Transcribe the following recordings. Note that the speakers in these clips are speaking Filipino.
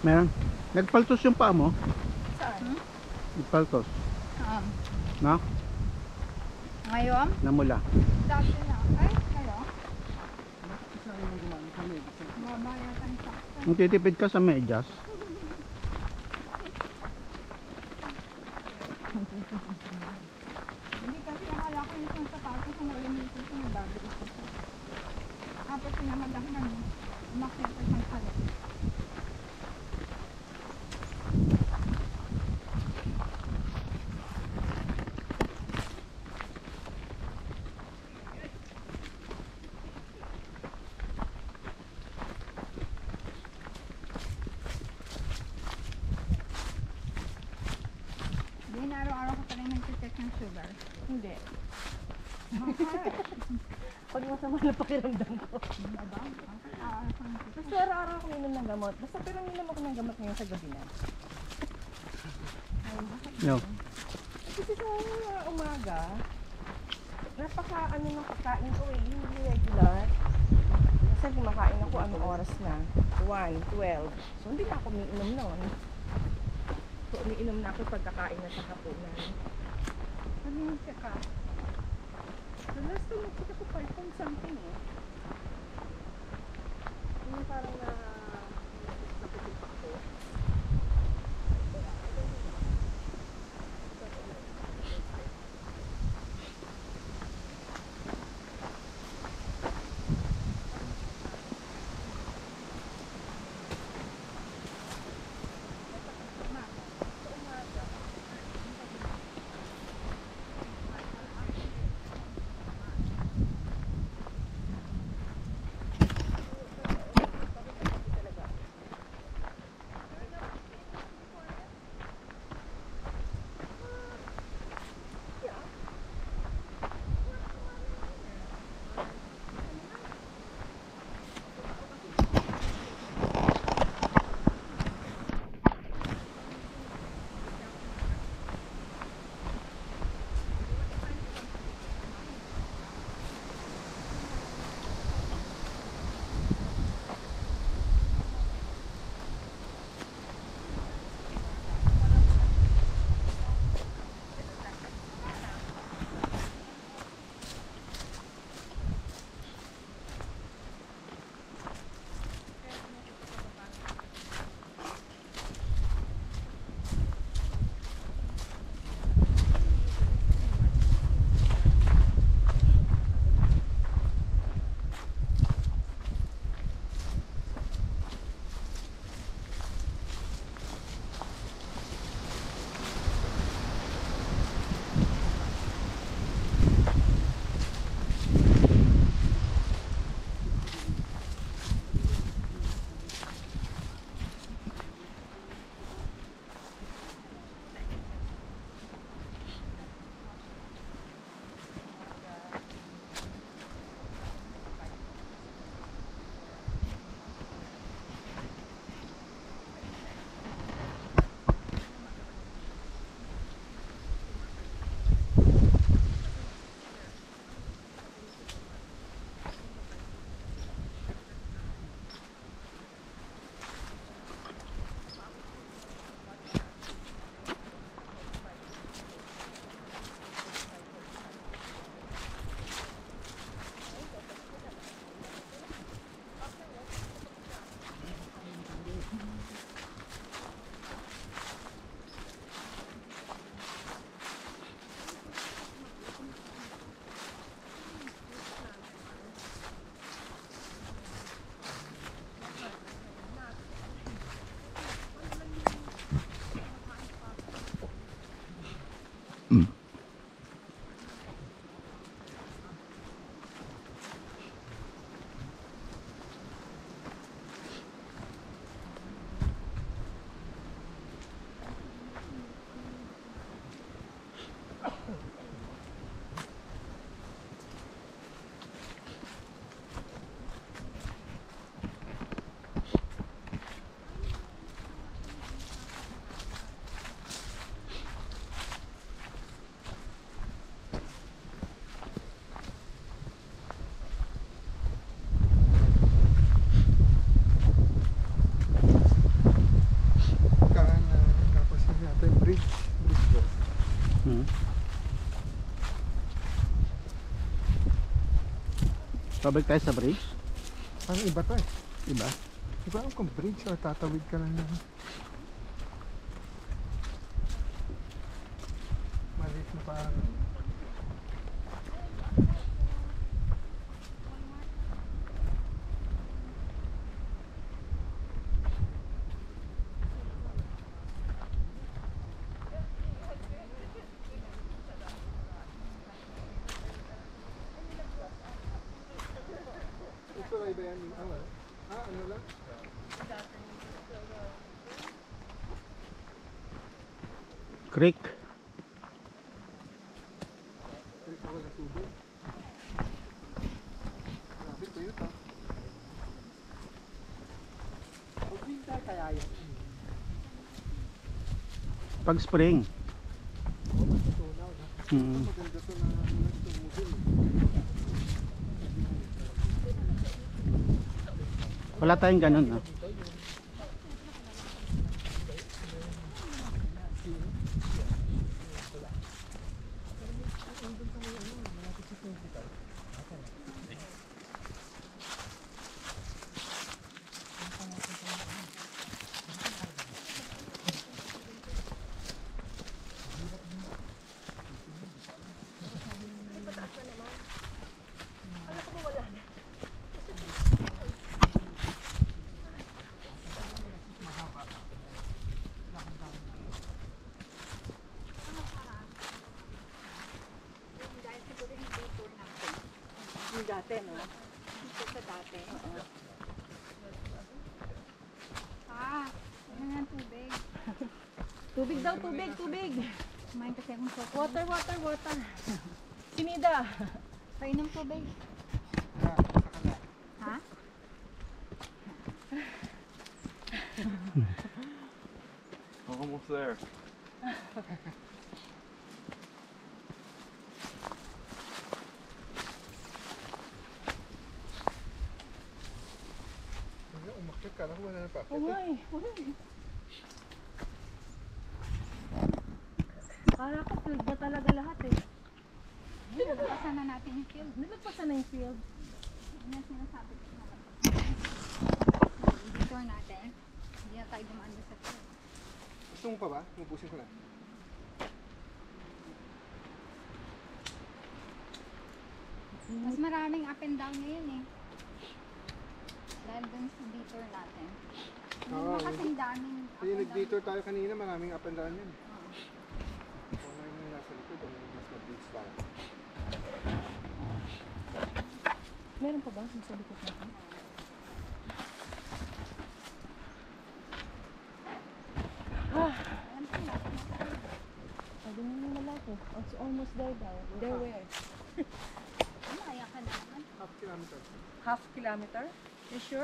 Meron. Nagpaltos yung paa mo? Saan? Nagpaltos. Um, Na? ngayon? Namula. Dati na. Ay, ngayon? Mabayatan sa akin. Kung titipid ka sa medyas, Hindi kasi akala ko yung sapatos kung malamitin ko yung bago ito. Tapos pinamadahan ng umakyat at magpalit. Hindi na araw-araw ko pa rin nag-check ng sugar. Hindi. Mahal. Pag masama na pakiramdam ko. Diba? Basta araw-araw ako minom ng gamot. Basta pero minom ako ng gamot ngayon sa gabi na. yo. Kasi sa umaga, napaka ano ng pagkain ko eh, hindi regular. Kasi kumakain ako anong oras na? 1, 12. So hindi na ako umiinom noon. So umiinom na ako pagkakain na sa hapunan. Ano ka? The last time nakita ko 5 point something eh. Yung parang na napitik ako. Hmm. Pabalik tayo sa bridge. Parang iba to eh. Diba? Di ba kung bridge o tatawid ka lang naman. Maliit na parang. Ito ay ba yan yung awal? Ano lang? Creek. Ay, awal na tubig. Grabe ko yun ah. Huwag din tayo kaya yan. Pag spring. Oo, matutunaw na. Hmm. Maganda to na tumugil. Wala tayong ganun, no? Yung dati, no? Dito sa dati. Ah, ano yan tubig? Tubig daw, tubig, tubig. Kumain kasi akong sopa. Water, water, water. Sinida. Painom tubig. Ha? Almost there. Umakyat ka lang, wala na pa. Oo nga eh. Wala eh. Akala ko field na talaga lahat eh. Nalagpasan na natin yung field. Nalagpasan na yung field. Ano yung sinasabi ko na detour natin. Hindi na tayo dumaan doon sa field. Gusto mo pa ba? Umupusin ko na. Mas maraming up and down ngayon eh. Dahil dun sa detour natin. Hindi Oo, naman kasing daming up Kaya and down. nag-detour tayo kanina, maraming up and down yan. Oo. Kung ano yung nasa likod, ano yung mas mabilis tayo. Meron pa ba? Nasa likod natin? Alam ko na. Sabi mo yung malaki. Oh, it's almost there daw. There where? Maya ka naman. Half kilometer. Half kilometer? You sure?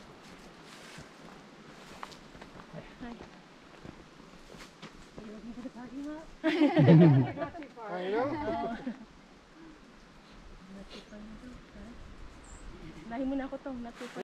Hi. Are you looking for the parking lot? I know. Lahi mo na ako to, not too far.